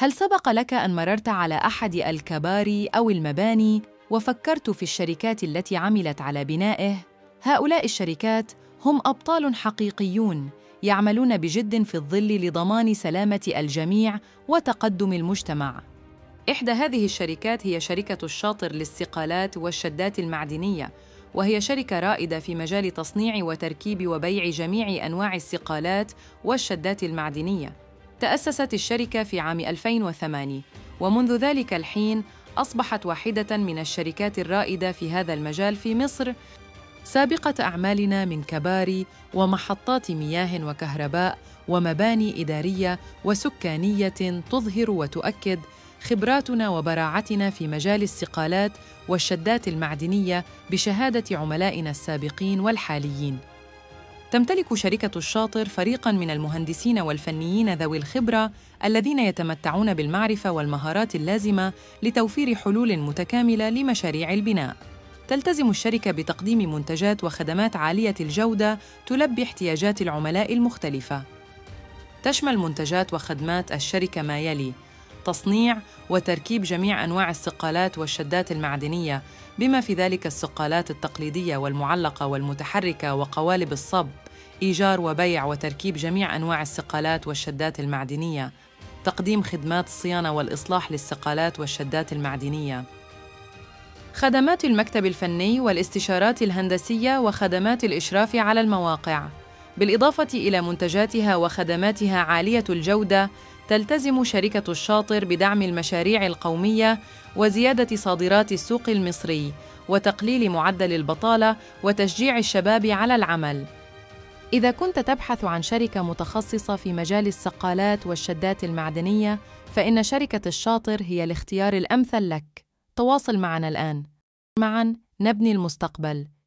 هل سبق لك أن مررت على أحد الكباري أو المباني وفكرت في الشركات التي عملت على بنائه؟ هؤلاء الشركات هم أبطال حقيقيون يعملون بجد في الظل لضمان سلامة الجميع وتقدم المجتمع. إحدى هذه الشركات هي شركة الشاطر للصقالات والشدات المعدنية، وهي شركة رائدة في مجال تصنيع وتركيب وبيع جميع أنواع الصقالات والشدات المعدنية. تأسست الشركة في عام 2008، ومنذ ذلك الحين أصبحت واحدة من الشركات الرائدة في هذا المجال في مصر. سابقة أعمالنا من كباري ومحطات مياه وكهرباء ومباني إدارية وسكانية تظهر وتؤكد خبراتنا وبراعتنا في مجال الصقالات والشدات المعدنية بشهادة عملائنا السابقين والحاليين. تمتلك شركة الشاطر فريقاً من المهندسين والفنيين ذوي الخبرة الذين يتمتعون بالمعرفة والمهارات اللازمة لتوفير حلول متكاملة لمشاريع البناء. تلتزم الشركة بتقديم منتجات وخدمات عالية الجودة تلبي احتياجات العملاء المختلفة. تشمل منتجات وخدمات الشركة ما يلي: تصنيع وتركيب جميع أنواع الصقالات والشدات المعدنية، بما في ذلك الصقالات التقليدية والمعلقة والمتحركة وقوالب الصب، إيجار وبيع وتركيب جميع أنواع الصقالات والشدات المعدنية، تقديم خدمات الصيانة والإصلاح للصقالات والشدات المعدنية، خدمات المكتب الفني والاستشارات الهندسية وخدمات الإشراف على المواقع. بالإضافة إلى منتجاتها وخدماتها عالية الجودة، تلتزم شركة الشاطر بدعم المشاريع القومية وزيادة صادرات السوق المصري وتقليل معدل البطالة وتشجيع الشباب على العمل. إذا كنت تبحث عن شركة متخصصة في مجال الصقالات والشدات المعدنية، فإن شركة الشاطر هي الاختيار الأمثل لك. تواصل معنا الآن. معاً نبني المستقبل.